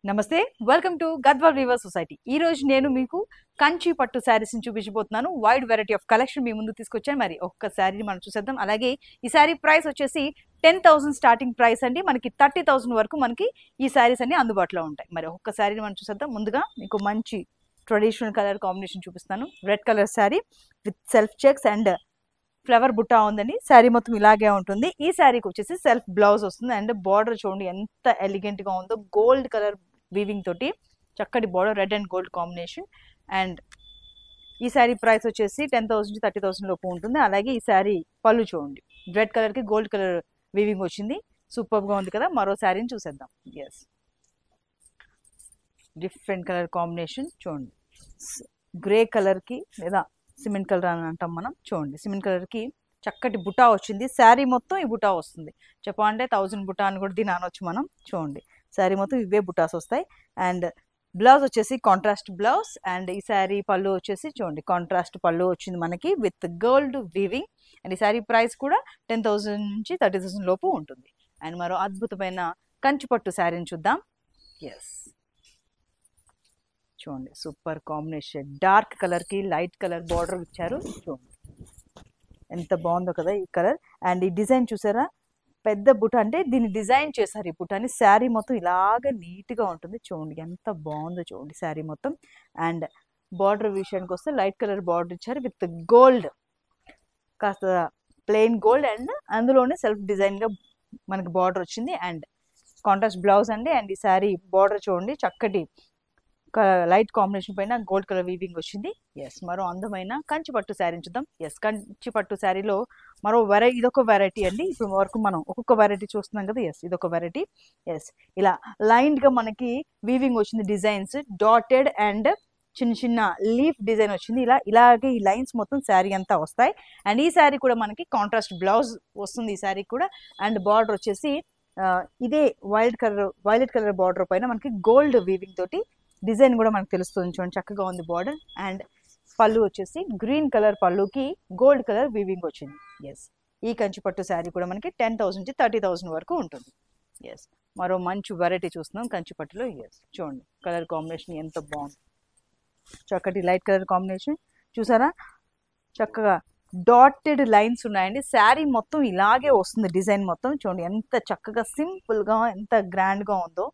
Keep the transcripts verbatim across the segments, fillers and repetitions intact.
నమస్తే welcome to Gadwal weaver society. ఈ రోజు నేను మీకు కంచి పట్టు శారీస్ ని చూపించబోతున్నాను. వైడ్ వెరైటీ ఆఫ్ కలెక్షన్ మీ ముందు తీసుకొచ్చాను. మరి ఒక్క శారీని మనం చూసేద్దాం. అలాగే ఈ శారీ ప్రైస్ వచ్చేసి టెన్ థౌసండ్ స్టార్టింగ్ ప్రైస్ అండి. మనకి థర్టీ థౌసండ్ వరకు మనకి ఈ శారీస్ అన్ని అందుబాటులో ఉంటాయి. మరి ఒక్క శారీని మనం చూసేద్దాం. ముందుగా మీకు మంచి ట్రెడిషనల్ కలర్ కాంబినేషన్ చూపిస్తాను. Red colour sari with self checks and flower బుట్టా ఉందండి. శారీ మొత్తం ఇలాగే ఉంటుంది. ఈ శారీకి వచ్చేసి సెల్ఫ్ బ్లౌజ్ వస్తుంది అండ్ బార్డర్ చూడండి ఎంత ఎలిగెంట్ గా ఉందో. గోల్డ్ కలర్ వీవింగ్ తోటి చక్కటి border, red and gold combination. And ఈ శారీ ప్రైస్ వచ్చేసి టెన్ థౌసండ్ థర్టీ థౌసండ్ లోపు ఉంటుంది. అలాగే ఈ శారీ పళ్ళు చూడండి, రెడ్ కలర్ కి గోల్డ్ కలర్ వీవింగ్ వచ్చింది. సూపర్ గా ఉంది కదా. మరో శారీని చూసేద్దాం. ఎస్, డిఫరెంట్ కలర్ కాంబినేషన్ చూడండి. గ్రే కలర్ కి లేదా సిమెంట్ కలర్ అని అంటాం మనం. చూడండి, సిమెంట్ కలర్ కి చక్కటి బుటా వచ్చింది. శారీ మొత్తం ఈ బుటా వస్తుంది. చెప్పాలంటే థౌజండ్ బుటా అని కూడా దీని అనొచ్చు మనం. చూడండి, శారీ మొత్తం ఇవే బుటాస్ వస్తాయి. అండ్ బ్లౌజ్ వచ్చేసి కాంట్రాస్ట్ బ్లౌజ్. అండ్ ఈ శారీ పళ్ళు వచ్చేసి చూడండి కాంట్రాస్ట్ పళ్ళు వచ్చింది మనకి విత్ గోల్డ్ వీవింగ్. అండ్ ఈ శారీ ప్రైస్ కూడా టెన్ థౌసండ్ నుంచి థర్టీ థౌసండ్ లోపు ఉంటుంది. అండ్ మరో అద్భుతమైన కంచి పట్టు శారీని చూద్దాం. ఎస్, చూడండి సూపర్ కాంబినేషన్. డార్క్ కలర్ కి లైట్ కలర్ బార్డర్ ఇచ్చారు. చూడండి ఎంత బాగుందో కదా ఈ కలర్. అండ్ ఈ డిజైన్ చూసారా, పెద్ద బుట్ట అంటే దీన్ని డిజైన్ చేశారు ఈ బుట్టాని. శారీ మొత్తం ఇలాగ నీట్ గా ఉంటుంది. చూడండి ఎంత బాగుందో చూడండి శారీ మొత్తం. అండ్ బార్డర్ విషయానికి వస్తే లైట్ కలర్ బార్డర్ ఇచ్చారు విత్ గోల్డ్, కాస్త ప్లెయిన్ గోల్డ్ అండ్ అందులోనే సెల్ఫ్ డిజైన్ గా మనకి బార్డర్ వచ్చింది. అండ్ కాంట్రాస్ట్ బ్లౌజ్ అండి. అండ్ ఈ శారీ బార్డర్ చూడండి చక్కటి లైట్ కాంబినేషన్ పైన గోల్డ్ కలర్ వీవింగ్ వచ్చింది. ఎస్, మరో అందమైన కంచి పట్టు శారీ చూద్దాం. ఎస్, కంచి పట్టు శారీలో మరో వెరైటీ, ఇదొక వెరైటీ అండి. ఇప్పుడు వరకు మనం ఒక్కొక్క వెరైటీ చూస్తున్నాం కదా. ఎస్, ఇదొక వెరైటీ. ఎస్, ఇలా లైన్ గా మనకి వీవింగ్ వచ్చింది. డిజైన్స్ డాటెడ్ అండ్ చిన్న చిన్న లీఫ్ డిజైన్ వచ్చింది. ఇలా ఇలాగే ఈ లైన్స్ మొత్తం శారీ అంతా వస్తాయి. అండ్ ఈ శారీ కూడా మనకి కాంట్రాస్ట్ బ్లౌజ్ వస్తుంది ఈ శారీ కూడా. అండ్ బార్డర్ వచ్చేసి ఇదే violet colour violet colour border పైన మనకి గోల్డ్ వీవింగ్ తోటి డిజైన్ కూడా మనకు తెలుస్తుంది. చూడండి చక్కగా ఉంది బార్డర్. అండ్ పళ్ళు వచ్చేసి గ్రీన్ కలర్ పళ్ళుకి గోల్డ్ కలర్ వీవింగ్ వచ్చింది. ఎస్, ఈ కంచి పట్టు శారీ కూడా మనకి టెన్ థౌసండ్ నుంచి థర్టీ థౌసండ్ వరకు ఉంటుంది. ఎస్, మరో మంచి వెరైటీ చూస్తున్నాం కంచి పట్టులో. ఎస్, చూడండి కలర్ కాంబినేషన్ ఎంత బాగుంది. చక్కటి లైట్ కలర్ కాంబినేషన్ చూసారా, చక్కగా డాటెడ్ లైన్స్ ఉన్నాయండి. శారీ మొత్తం ఇలాగే వస్తుంది. డిజైన్ మొత్తం చూడండి ఎంత చక్కగా సింపుల్ గా ఎంత గ్రాండ్ గా ఉందో.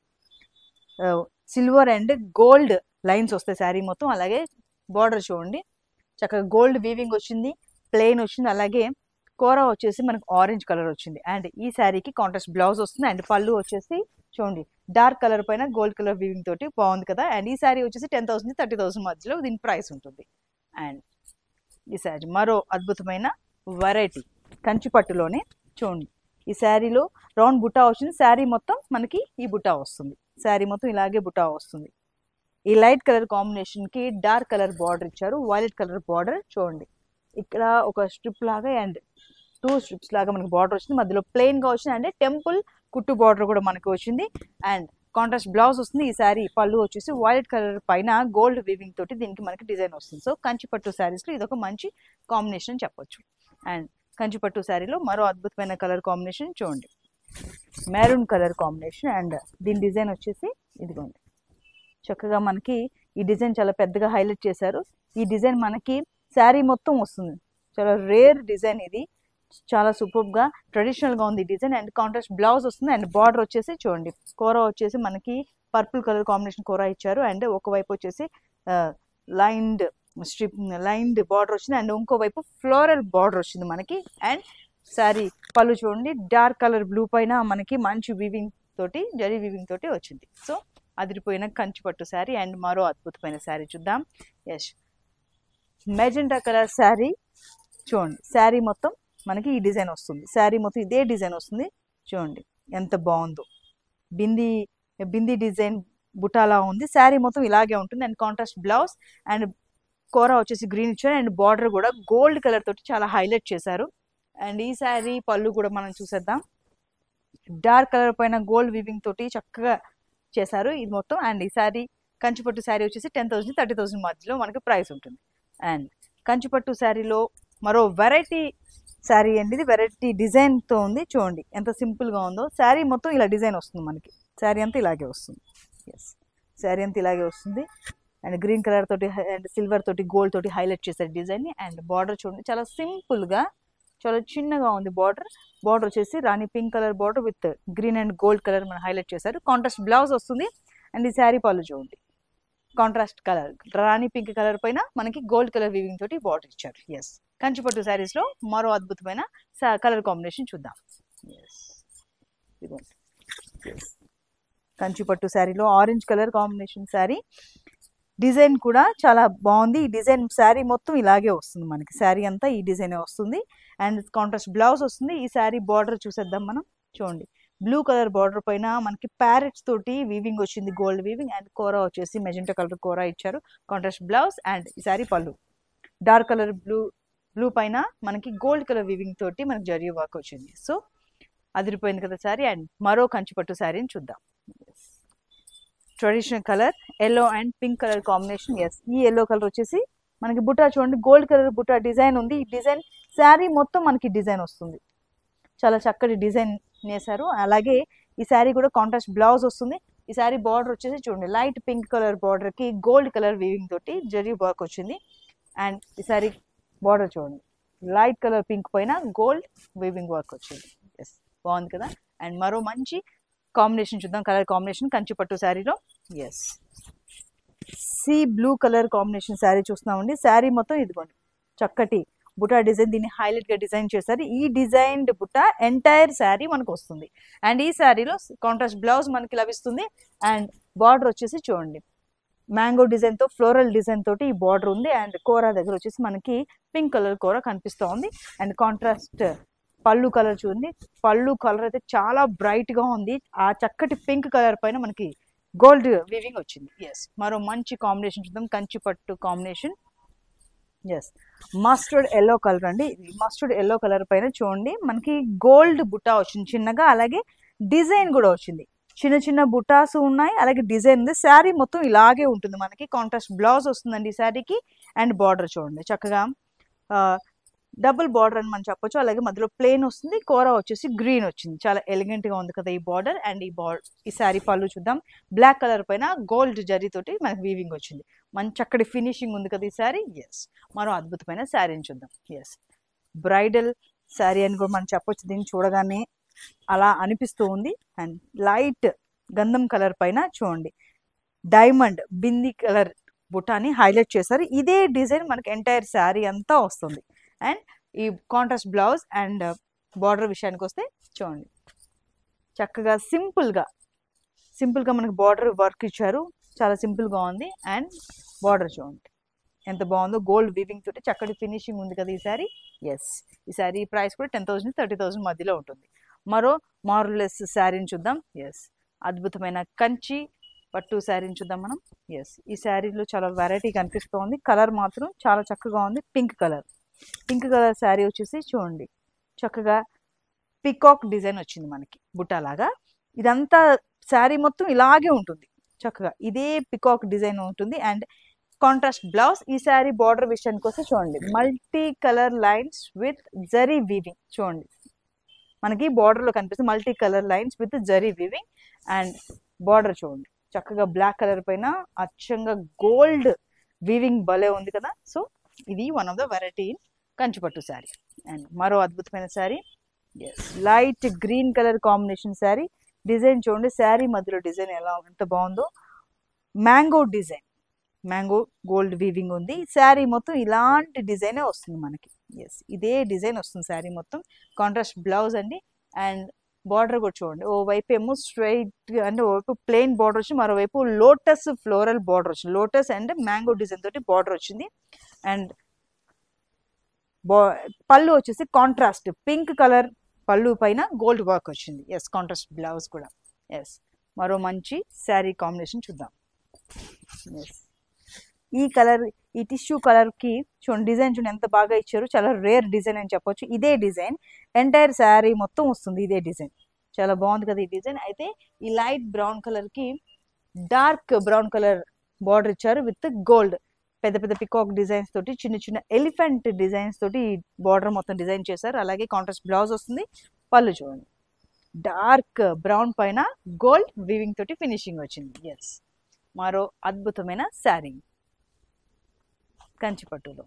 సిల్వర్ అండ్ గోల్డ్ లైన్స్ వస్తాయి శారీ మొత్తం. అలాగే బార్డర్ చూడండి చక్కగా గోల్డ్ వీవింగ్ వచ్చింది, ప్లెయిన్ వచ్చింది. అలాగే కూర వచ్చేసి మనకు ఆరెంజ్ కలర్ వచ్చింది. అండ్ ఈ శారీకి కాంట్రాస్ట్ బ్లౌజ్ వస్తుంది. అండ్ పళ్ళు వచ్చేసి చూడండి డార్క్ కలర్ పైన గోల్డ్ కలర్ వీవింగ్ తోటి బాగుంది కదా. అండ్ ఈ శారీ వచ్చేసి టెన్ థౌసండ్ థర్టీ థౌసండ్ మధ్యలో దీని ప్రైస్ ఉంటుంది. అండ్ ఈ శారీ మరో అద్భుతమైన వెరైటీ కంచి పట్టులోనే. చూడండి ఈ శారీలో రౌండ్ బుట్టా వచ్చింది. శారీ మొత్తం మనకి ఈ బుట్టా వస్తుంది. శారీ మొత్తం ఇలాగే బుట్టా వస్తుంది. ఈ లైట్ కలర్ కాంబినేషన్ కి డార్క్ కలర్ బార్డర్ ఇచ్చారు, వైలెట్ కలర్ బార్డర్. చూడండి ఇక్కడ ఒక స్ట్రిప్ లాగా అండ్ టూ స్ట్రిప్స్ లాగా మనకి బార్డర్ వచ్చింది. మధ్యలో ప్లెయిన్ గా వచ్చింది. అంటే టెంపుల్ కుట్టు బార్డర్ కూడా మనకి వచ్చింది. అండ్ కాంట్రాస్ట్ బ్లౌజ్ వస్తుంది. ఈ శారీ పళ్ళు వచ్చేసి వైలెట్ కలర్ పైన గోల్డ్ వీవింగ్ తోటి దీనికి మనకి డిజైన్ వస్తుంది. సో కంచి పట్టు శారీస్ లో ఇదొక మంచి కాంబినేషన్ చెప్పొచ్చు. అండ్ కంచి పట్టు శారీలో మరో అద్భుతమైన కలర్ కాంబినేషన్ చూడండి, మెరూన్ కలర్ కాంబినేషన్. అండ్ దీని డిజైన్ వచ్చేసి ఇదిగోండి చక్కగా మనకి ఈ డిజైన్ చాలా పెద్దగా హైలైట్ చేశారు. ఈ డిజైన్ మనకి శారీ మొత్తం వస్తుంది. చాలా రేర్ డిజైన్ ఇది, చాలా సూపర్ గా ట్రెడిషనల్ గా ఉంది ఈ డిజైన్. అండ్ కాంట్రాస్ట్ బ్లౌజ్ వస్తుంది. అండ్ బార్డర్ వచ్చేసి చూడండి కూర వచ్చేసి మనకి పర్పుల్ కలర్ కాంబినేషన్ కూర ఇచ్చారు. అండ్ ఒకవైపు వచ్చేసి లైన్డ్ స్ట్రిప్ లైన్డ్ బార్డర్ వచ్చింది. అండ్ ఇంకోవైపు ఫ్లోరల్ బార్డర్ వచ్చింది మనకి. అండ్ శారీ పళ్ళు చూడండి డార్క్ కలర్ బ్లూ పైన మనకి మంచి వీవింగ్ తోటి జరీ వీవింగ్ తోటి వచ్చింది. సో అదిరిపోయిన కంచి పట్టు శారీ. అండ్ మరో అద్భుతమైన శారీ చూద్దాం. Yes, magenta colour sari. చూడండి శారీ మొత్తం మనకి ఈ డిజైన్ వస్తుంది. శారీ మొత్తం ఇదే డిజైన్ వస్తుంది. చూడండి ఎంత బాగుందో. బింది బింది డిజైన్ బుటాలా ఉంది. శారీ మొత్తం ఇలాగే ఉంటుంది. అండ్ కాంట్రాస్ట్ బ్లౌజ్ అండ్ కూర వచ్చేసి గ్రీన్ ఇచ్చారు. అండ్ బార్డర్ కూడా గోల్డ్ కలర్ తోటి చాలా హైలైట్ చేశారు. అండ్ ఈ శారీ పళ్ళు కూడా మనం చూసేద్దాం. డార్క్ కలర్ పైన గోల్డ్ వీవింగ్ తోటి చక్కగా చేశారు ఇది మొత్తం. అండ్ ఈ శారీ కంచిపట్టు శారీ వచ్చేసి టెన్ థౌసండ్ థర్టీ థౌసండ్ మధ్యలో మనకి ప్రైస్ ఉంటుంది. అండ్ కంచిపట్టు శారీలో మరో వెరైటీ శారీ అండి. ఇది వెరైటీ డిజైన్ తో ఉంది. చూడండి ఎంత సింపుల్ గా ఉందో. శారీ మొత్తం ఇలా డిజైన్ వస్తుంది మనకి. శారీ అంతా ఇలాగే వస్తుంది. ఎస్ శారీ అంతా ఇలాగే వస్తుంది అండ్ గ్రీన్ కలర్ తోటి అండ్ సిల్వర్ తోటి గోల్డ్ తోటి హైలైట్ చేశారు డిజైన్ని. అండ్ బార్డర్ చూడండి చాలా సింపుల్గా చాలా చిన్నగా ఉంది బార్డర్. బార్డర్ వచ్చేసి రాణి pink colour border with green and gold colour మనం హైలైట్ చేశారు. కాంట్రాస్ట్ బ్లౌజ్ వస్తుంది అండ్ ఈ శారీ పళ్ళు చూడండి కాంట్రాస్ట్ కలర్ రాణి పింక్ కలర్ పైన మనకి గోల్డ్ కలర్ వీవింగ్ తోటి బార్డర్ ఇచ్చారు. ఎస్ కంచిపట్టు శారీస్ లో మరో అద్భుతమైన కలర్ కాంబినేషన్ చూద్దాం. ఎస్ ఇదిగోండి కంచిపట్టు శారీలో orange colour combination sari. Design కూడా చాలా బాగుంది. ఈ డిజైన్ శారీ మొత్తం ఇలాగే వస్తుంది మనకి. శారీ అంతా ఈ డిజైన్ వస్తుంది అండ్ కాంట్రాస్ట్ బ్లౌజ్ వస్తుంది. ఈ శారీ బార్డర్ చూసేద్దాం మనం. చూడండి బ్లూ కలర్ బార్డర్ పైన మనకి ప్యారెట్స్ తోటి వీవింగ్ వచ్చింది, గోల్డ్ వీవింగ్. అండ్ కోరా వచ్చేసి మెజెంటా కలర్ కోరా ఇచ్చారు. కాంట్రాస్ట్ బ్లౌజ్ అండ్ ఈ శారీ పళ్ళు డార్క్ కలర్ బ్లూ బ్లూ పైన మనకి గోల్డ్ కలర్ వీవింగ్ తోటి మనకి జరీ వర్క్ వచ్చింది. సో అదిరిపోయింది కదా శారీ. అండ్ మరో కంచిపట్టు శారీని చూద్దాం. Traditional colour yellow and pink colour combination. Yes ఈ ఎల్లో కలర్ వచ్చేసి మనకి బుట్టా చూడండి గోల్డ్ కలర్ బుట్టా డిజైన్ ఉంది. ఈ డిజైన్ శారీ మొత్తం మనకి డిజైన్ వస్తుంది. చాలా చక్కటి డిజైన్ వేశారు. అలాగే ఈ శారీ కూడా కాంట్రాస్ట్ బ్లౌజ్ వస్తుంది. ఈ శారీ బార్డర్ వచ్చేసి చూడండి లైట్ పింక్ కలర్ బార్డర్ కి గోల్డ్ కలర్ వీవింగ్ తోటి జరీ వర్క్ వచ్చింది. అండ్ ఈ శారీ బార్డర్ చూడండి లైట్ కలర్ పింక్ పైన గోల్డ్ వీవింగ్ వర్క్ వచ్చింది. ఎస్ బాగుంది కదా. అండ్ మరో మంచి కాంబినేషన్ చూద్దాం కలర్ కాంబినేషన్ కంచిపట్టు శారీలో. Yes sea blue colour combination sari చూస్తున్నామండి. శారీ మొత్తం ఇదిగోండి చక్కటి బుటా డిజైన్, దీన్ని హైలైట్ గా డిజైన్ చేశారు. ఈ డిజైన్డ్ బుటా ఎంటైర్ శారీ మనకు వస్తుంది. అండ్ ఈ శారీలో కాంట్రాస్ట్ బ్లౌజ్ మనకి లభిస్తుంది. అండ్ బార్డర్ వచ్చేసి చూడండి మ్యాంగో డిజైన్ తో ఫ్లోరల్ డిజైన్ తోటి ఈ బార్డర్ ఉంది. అండ్ కోరా దగ్గర వచ్చేసి మనకి పింక్ కలర్ కోరా కనిపిస్తూ ఉంది. అండ్ కాంట్రాస్ట్ పళ్ళు కలర్ చూడండి, పళ్ళు కలర్ అయితే చాలా బ్రైట్ గా ఉంది. ఆ చక్కటి పింక్ కలర్ పైన మనకి గోల్డ్ వీవింగ్ వచ్చింది. ఎస్ మరో మంచి కాంబినేషన్ చూద్దాం కంచిపట్టు combination. Yes mustard yellow colour అండి. మస్టర్డ్ ఎల్లో కలర్ పైన చూడండి మనకి గోల్డ్ బుట్టా వచ్చింది చిన్నగా. అలాగే డిజైన్ కూడా వచ్చింది, చిన్న చిన్న బుటాస్ ఉన్నాయి. అలాగే డిజైన్ ఉంది. శారీ మొత్తం ఇలాగే ఉంటుంది మనకి. కాంట్రాస్ట్ బ్లౌజ్ వస్తుందండి ఈ శారీకి. అండ్ బార్డర్ చూడండి చక్కగా డబుల్ బార్డర్ అని మనం చెప్పొచ్చు. అలాగే మధ్యలో ప్లెయిన్ వస్తుంది, కోరా వచ్చేసి గ్రీన్ వచ్చింది. చాలా ఎలిగెంట్ గా ఉంది కదా ఈ బార్డర్. అండ్ ఈ బార్డర్ ఈ శారీ పళ్ళు చూద్దాం బ్లాక్ కలర్ పైన గోల్డ్ జరీ తోటి మనకి వీవింగ్ వచ్చింది. మంచి చక్కటి ఫినిషింగ్ ఉంది కదా ఈ శారీ. ఎస్ మరో అద్భుతమైన శారీని చూద్దాం. ఎస్ బ్రైడల్ శారీ అని కూడా మనం చెప్పొచ్చు. దీన్ని చూడగానే అలా అనిపిస్తూ ఉంది. అండ్ లైట్ గంధం కలర్ పైన చూడండి డైమండ్ బింది కలర్ బుటాని హైలైట్ చేశారు. ఇదే డిజైన్ మనకి ఎంటైర్ శారీ అంతా వస్తుంది. అండ్ ఈ కాంట్రాస్ట్ బ్లౌజ్ అండ్ బార్డర్ విషయానికి వస్తే చూడండి చక్కగా సింపుల్గా సింపుల్గా మనకి బార్డర్ వర్క్ ఇచ్చారు. చాలా సింపుల్గా ఉంది. అండ్ బార్డర్ చూడండి ఎంత బాగుందో, గోల్డ్ వీవింగ్ తోటి చక్కటి ఫినిషింగ్ ఉంది కదా ఈ శారీ. ఎస్ ఈ శారీ ప్రైస్ కూడా టెన్ థౌసండ్ థర్టీ థౌసండ్ మధ్యలో ఉంటుంది. మరో మారులెస్ శారీని చూద్దాం. ఎస్ అద్భుతమైన కంచి పట్టు శారీని చూద్దాం మనం. ఎస్ ఈ శారీలో చాలా వెరైటీ కనిపిస్తోంది. కలర్ మాత్రం చాలా చక్కగా ఉంది. Pink colour pink colour sari వచ్చేసి చూడండి చక్కగా పికాక్ డిజైన్ వచ్చింది మనకి బుట్టాలాగా. ఇదంతా శారీ మొత్తం ఇలాగే ఉంటుంది చక్కగా, ఇదే పికాక్ డిజైన్ ఉంటుంది. And contrast blouse. ఈ శారీ బార్డర్ విషయానికి వస్తే చూడండి multi colour lines with zari weaving. చూడండి మనకి బార్డర్ లో కనిపిస్తుంది multi colour lines with zari weaving. And border చూడండి చక్కగా బ్లాక్ కలర్ పైన అచ్చంగా గోల్డ్ వీవింగ్ భలే ఉంది కదా. సో ఇది one of the variety in కంచిపట్టు శారీ. అండ్ మరో అద్భుతమైన sari yes light green colour combination sari. Design చూడండి శారీ మధ్యలో డిజైన్ ఎలా ఎంత బాగుందో. Mango design, mango gold weaving ఉంది. శారీ మొత్తం ఇలాంటి డిజైనే వస్తుంది మనకి. ఎస్ ఇదే డిజైన్ వస్తుంది శారీ మొత్తం. కాంట్రాస్ట్ బ్లౌజ్ అండి. అండ్ బార్డర్ కూడా చూడండి ఓ వైపు ఏమో స్ట్రైట్ అంటే ఓవైపు ప్లెయిన్ బార్డర్ వచ్చింది, మరోవైపు లోటస్ ఫ్లోరల్ బార్డర్ వచ్చింది. లోటస్ అండ్ మ్యాంగో డిజైన్ తోటి బార్డర్ వచ్చింది. అండ్ పళ్ళు వచ్చేసి కాంట్రాస్ట్ పింక్ కలర్ పళ్ళు పైన గోల్డ్ వర్క్ వచ్చింది. ఎస్ కాంట్రాస్ట్ బ్లౌజ్ కూడా. ఎస్ మరో మంచి శారీ కాంబినేషన్ చూద్దాం. ఎస్ ఈ కలర్ ఈ టిష్యూ కలర్ కి చూడండి డిజైన్ చూడండి ఎంత బాగా ఇచ్చారు. చాలా రేర్ డిజైన్ అని చెప్పొచ్చు. ఇదే డిజైన్ ఎంటైర్ శారీ మొత్తం వస్తుంది. ఇదే డిజైన్ చాలా బాగుంది కదా ఈ డిజైన్. అయితే ఈ లైట్ బ్రౌన్ కలర్ కి డార్క్ బ్రౌన్ కలర్ బార్డర్ ఇచ్చారు విత్ గోల్డ్. పెద్ద పెద్ద పికాక్ డిజైన్స్ తోటి చిన్న చిన్న ఎలిఫెంట్ డిజైన్స్ తోటి బార్డర్ మొత్తం డిజైన్ చేశారు. అలాగే కాంట్రాస్ట్ బ్లౌజ్ వస్తుంది. పళ్ళు చూడండి డార్క్ బ్రౌన్ పైన గోల్డ్ వీవింగ్ తోటి ఫినిషింగ్ వచ్చింది. ఎస్, మరో అద్భుతమైన శారీ కంచిపట్టులో.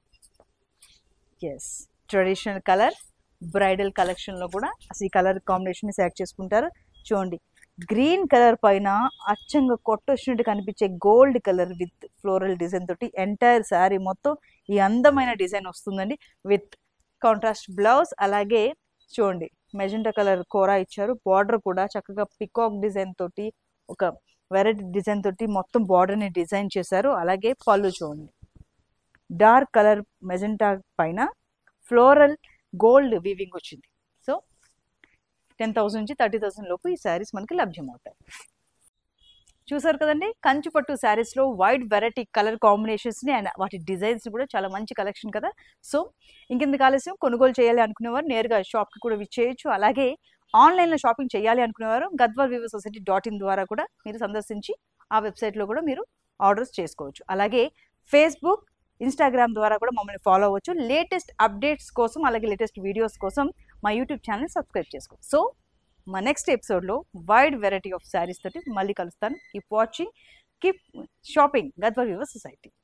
ఎస్, ట్రెడిషనల్ కలర్, బ్రైడల్ కలెక్షన్లో కూడా అసలు ఈ కలర్ కాంబినేషన్ సెలెక్ట్ చేసుకుంటారు. చూడండి, గ్రీన్ కలర్ పైన అచ్చంగా కొట్టొచ్చినట్టు కనిపించే gold colour with floral design తోటి ఎంటైర్ శారీ మొత్తం ఈ అందమైన డిజైన్ వస్తుందండి. విత్ కాంట్రాస్ట్ బ్లౌజ్, అలాగే చూడండి మెజెంటా కలర్ కోరా ఇచ్చారు. బార్డర్ కూడా చక్కగా పికాక్ డిజైన్ తోటి ఒక వెరైటీ డిజైన్ తోటి మొత్తం బార్డర్ని డిజైన్ చేశారు. అలాగే పళ్ళు చూడండి, డార్క్ కలర్ మెజెంటా పైన ఫ్లోరల్ గోల్డ్ వీవింగ్ వచ్చింది. సో టెన్ థౌసండ్ నుంచి థర్టీ థౌసండ్ లోపు ఈ శారీస్ మనకి లభ్యమవుతాయి. చూసారు కదండి, కంచిపట్టు శారీస్లో వైడ్ వెరైటీ కలర్ కాంబినేషన్స్ని అండ్ వాటి డిజైన్స్ని కూడా చాలా మంచి కలెక్షన్ కదా. సో ఇంకెందుకు ఆలస్యం, కొనుగోలు చేయాలి అనుకునేవారు నేరుగా షాప్కి కూడా విచ్చేయచ్చు. అలాగే ఆన్లైన్లో షాపింగ్ చేయాలి అనుకునేవారు Gadwal Vivo society dot in ద్వారా కూడా మీరు సందర్శించి ఆ వెబ్సైట్లో కూడా మీరు ఆర్డర్స్ చేసుకోవచ్చు. అలాగే ఫేస్బుక్, ఇన్స్టాగ్రామ్ ద్వారా కూడా మమ్మల్ని ఫాలో అవ్వచ్చు. లేటెస్ట్ అప్డేట్స్ కోసం, అలాగే లేటెస్ట్ వీడియోస్ కోసం మా యూట్యూబ్ ఛానల్ సబ్స్క్రైబ్ చేసుకోవచ్చు. సో మా నెక్స్ట్ ఎపిసోడ్లో వైడ్ వెరైటీ ఆఫ్ శారీస్ తోటి మళ్ళీ కలుస్తాను. Keep watching, keep shopping Gadwal Vivo society.